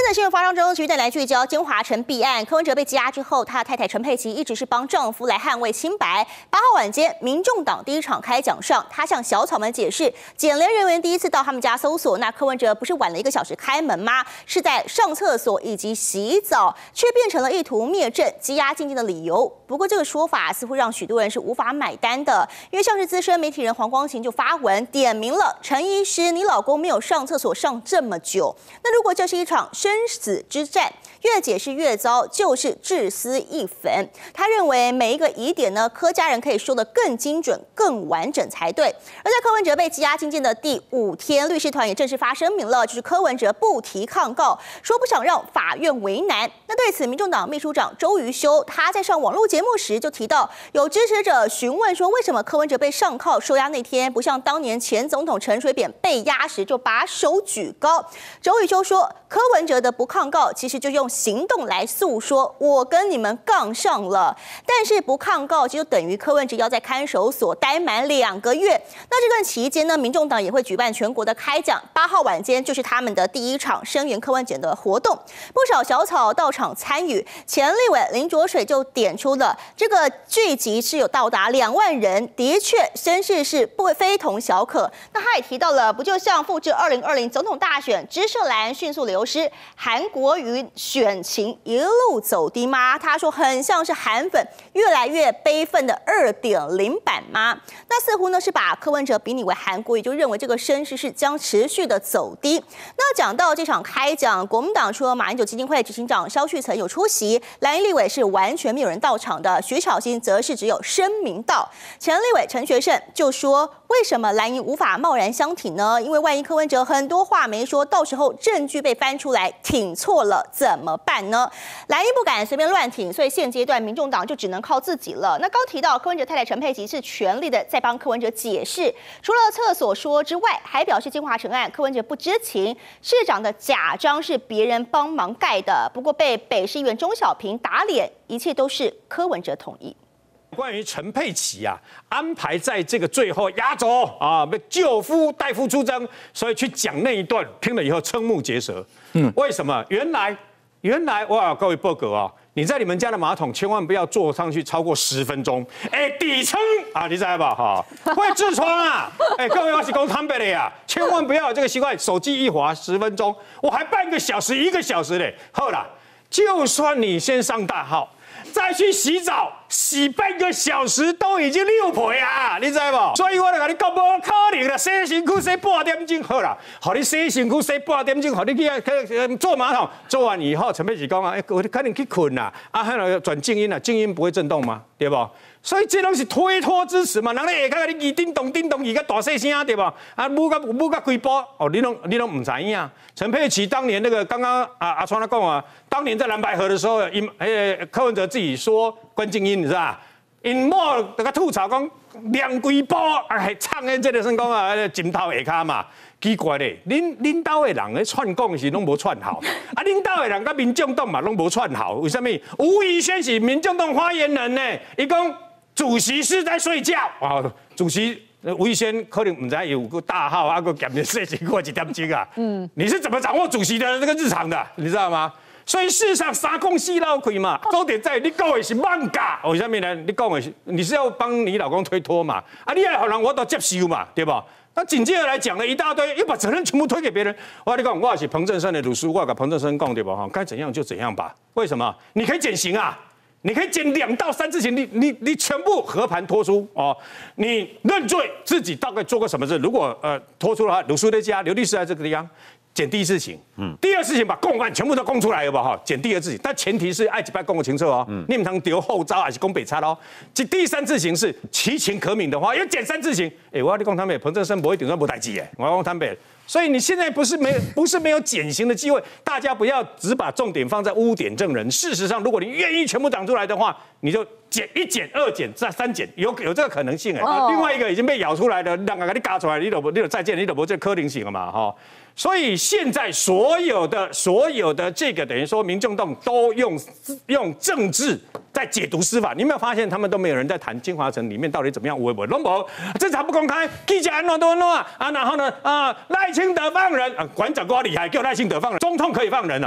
的新闻发生中，继续带来聚焦金华城弊案。柯文哲被羁押之后，他的太太陈佩琪一直是帮丈夫来捍卫清白。8号晚间，民众党第一场开讲上，他向小草们解释，检联人员第一次到他们家搜索，那柯文哲不是晚了1个小时开门吗？是在上厕所以及洗澡，却变成了意图灭证、羁押禁见的理由。不过这个说法似乎让许多人是无法买单的，因为像是资深媒体人黄光芹就发文点名了陈医师，你老公没有上厕所上这么久，那如果这是一场生死之战，越解释越糟，就是治私一粉。他认为每一个疑点呢，柯家人可以说得更精准、更完整才对。而在柯文哲被羁押禁见的第5天，律师团也正式发声明了，就是柯文哲不提抗告，说不想让法院为难。那对此，民众党秘书长周瑜修他在上网络节目时就提到，有支持者询问说，为什么柯文哲被上铐收押那天，不像当年前总统陈水扁被押时就把手举高？周瑜修说，柯文哲的不抗告其实就用行动来诉说，我跟你们杠上了。但是不抗告就等于柯文哲要在看守所待满2个月。那这段期间呢，民众党也会举办全国的开讲，8号晚间就是他们的第一场声援柯文哲的活动，不少小草到场参与。前立委林濁水就点出了这个聚集是有到达2万人，的确声势是非同小可。那他也提到了，不就像复制2020总统大选，支社蓝迅速流失，韩国瑜选情一路走低吗？他说很像是韩粉越来越悲愤的2.0版吗？那似乎呢是把柯文哲比拟为韩国瑜，就认为这个声势是将持续的走低。那讲到这场开讲，国民党除了马英九基金会执行长萧旭岑有出席，蓝营立委是完全没有人到场的，徐巧芯则是只有声明到。前立委陈学圣就说，为什么蓝营无法贸然相挺呢？因为万一柯文哲很多话没说，到时候证据被翻出来，挺错了怎么办呢？蓝营不敢随便乱挺，所以现阶段民众党就只能靠自己了。那刚提到柯文哲太太陈佩琪是全力的在帮柯文哲解释，除了厕所说之外，还表示金华城案柯文哲不知情，市长的假章是别人帮忙盖的，不过被北市议员钟小平打脸，一切都是柯文哲同意。 关于陈佩琪啊，安排在这个最后压轴啊，被救夫代夫出征，所以去讲那一段，听了以后瞠目结舌。为什么？原来哇，各位报告啊，你在你们家的马桶千万不要坐上去超过10分钟，底层啊，你知道吧？哈，会痔疮啊！各位我是讲坦白的呀，千万不要有这个习惯，手机一滑10分钟，我还半个小时、1个小时嘞。好啦，就算你先上大号。再去洗澡，洗半个小时都已经6倍啊，你知不？所以我就跟你讲，不可能啦，洗身躯洗半点钟好啦，好你洗身躯洗半点钟，好你去坐马桶，做完以后，陈佩琪讲啊，我赶紧去困啦，啊，还有转静音啦，静音不会震动吗？对不？所以这拢是推脱之词嘛，人咧下骹你叮咚叮咚，伊个大细声对不？啊，舞个几波哦，你拢唔知影。陈佩琪当年那个刚刚阿川他讲啊，当年在蓝白河的时候，柯文哲自己说关静音，你知道吧？因某那个吐槽讲两几波，还唱的这个算讲啊，枕头下骹嘛。奇怪咧，恁兜的人咧串讲是拢无串好，啊，恁兜的人甲民众党嘛拢无串好，为什么？吴怡轩是民众党发言人呢，伊讲主席是在睡觉啊，主席吴怡轩可能唔知有个大号啊，个减点事情过1点钟啊，你是怎么掌握主席的这个日常的，你知道吗？所以事实上3讲4闹开嘛，重点在你讲的是妄假，为什么呢？你讲的是你是要帮你老公推脱嘛，啊，你爱好人我都接受嘛，对吧？那紧接着来讲了一大堆，又把责任全部推给别人。我跟你讲，我也是彭正生的律师，我跟彭正生讲对吧？哈，该怎样就怎样吧。为什么？你可以减刑啊，你可以减2到3次刑，你全部和盘托出哦。你认罪，自己大概做过什么事？如果托出的话，刘书在家，刘律师在这个地方。减第1事情，第2事情把共案全部都供出来了吧哈，减第2事情，但前提是爱几拜供的清楚哦，你们通丢后招还是供北差哦。第3事情是其情可悯的话，要减3事情，我要你讲他们彭正生不会顶上不待机我要讲他们，所以你现在不是没有减刑的机会，大家不要只把重点放在污点证人，事实上如果你愿意全部讲出来的话，你就减1减2减3减，有这个可能性另外一个已经被咬出来的，让你嘎出来，你就再见，你就不这可能性了嘛哈。所以现在所有的这个等于说，民众党都用政治在解读司法。你有没有发现他们都没有人在谈金华城里面到底怎么样？我拢无，侦查不公开，记者安怎啊？然后呢赖清德放人，馆长多厉害，叫赖清德放人，总统可以放人哦。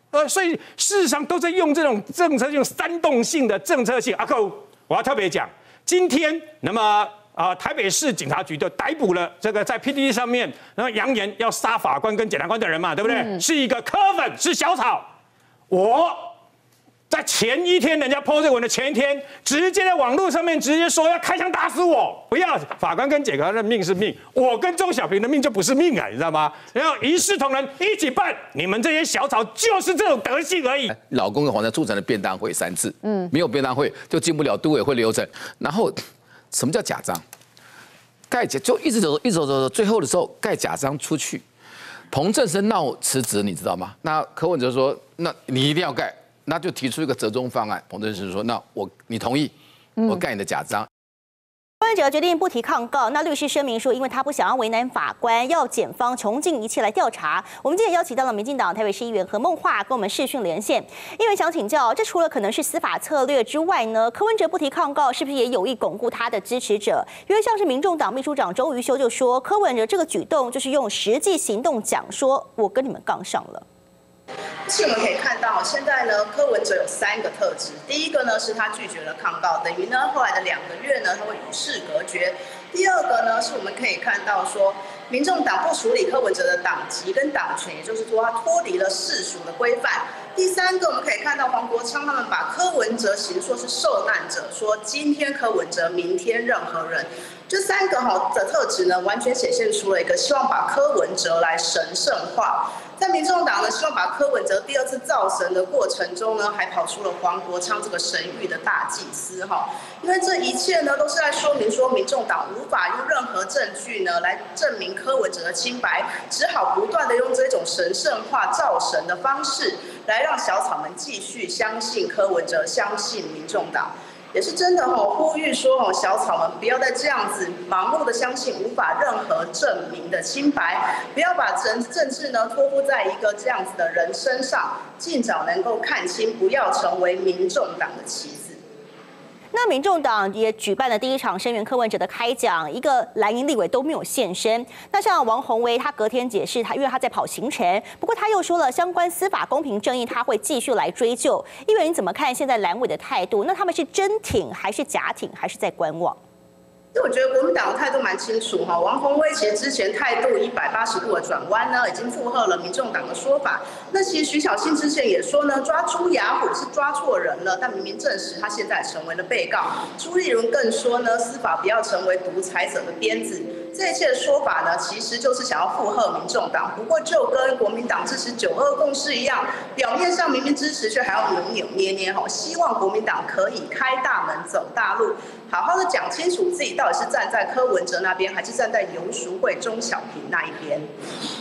所以事实上都在用这种政策，用煽动性的政策性。阿扣，我要特别讲，今天那么台北市警察局就逮捕了这个在 PTT 上面，然后扬言要杀法官跟检察官的人嘛，对不对？是一个柯粉，是小草。我在前一天人家 po 这个文的前一天，直接在网络上面直接说要开枪打死我，不要法官跟检察官的命是命，我跟钟小平的命就不是命啊，你知道吗？然后一视同仁一起办，你们这些小草就是这种德性而已。 老公跟黄珊促成了便当会3次，没有便当会就进不了都委会流程。然后什么叫假章？盖假就一直走，最后的时候盖假章出去。彭正生闹辞职，你知道吗？那柯文哲说，那你一定要盖。那就提出一个折中方案，彭正生说：“那你同意，我盖你的假章。” 柯文哲决定不提抗告，那律师声明说，因为他不想要为难法官，要检方穷尽一切来调查。我们今天邀请到了民进党台北市议员何孟桦跟我们视讯连线。议员想请教，这除了可能是司法策略之外呢，柯文哲不提抗告是不是也有意巩固他的支持者？因为像是民众党秘书长周瑜修就说，柯文哲这个举动就是用实际行动讲说，我跟你们杠上了。 是我们可以看到，现在呢，柯文哲有3个特质。第一个呢，是他拒绝了抗告，等于呢，后来的2个月呢，他会与世隔绝。第二个呢，是我们可以看到说，民众党不处理柯文哲的党籍跟党权，也就是说，他脱离了世俗的规范。第3个，我们可以看到黄国昌他们把柯文哲形塑是受难者，说今天柯文哲，明天任何人。这3个的特质呢，完全显现出了一个希望把柯文哲来神圣化。在民众党呢，希望把柯文哲第2次造神的过程中呢，还跑出了黄国昌这个神谕的大祭司哈，因为这一切呢，都是在说明说民众党无法用任何证据呢来证明柯文哲的清白，只好不断的用这种神圣化造神的方式，来让小草们继续相信柯文哲，相信民众党。也是真的呼吁说小草们不要再这样子盲目的相信无法任何证明的清白，不要把政治呢托付在一个这样子的人身上，尽早能够看清，不要成为民众党的棋子。 那民众党也举办了第1场声援柯文哲的开讲，一个蓝营立委都没有现身。那像王宏威，他隔天解释，因为他在跑行程，不过他又说了相关司法公平正义，他会继续来追究。议员你怎么看现在蓝委的态度？那他们是真挺还是假挺，还是在观望？ 其实我觉得国民党的态度蛮清楚哈，王宏威其实之前态度180度的转弯呢，已经附和了民众党的说法。那其实徐小新之前也说呢，抓猪牙虎是抓错人了，但明明证实他现在成为了被告。朱立伦更说呢，司法不要成为独裁者的鞭子。这一切的说法呢，其实就是想要附和民众党。不过就跟国民党支持9·2共识一样，表面上明明支持，却还要扭扭捏捏哈，希望国民党可以开大门走大路，好好的讲清楚自己到底是站在柯文哲那边，还是站在游淑慧、钟小平那一边。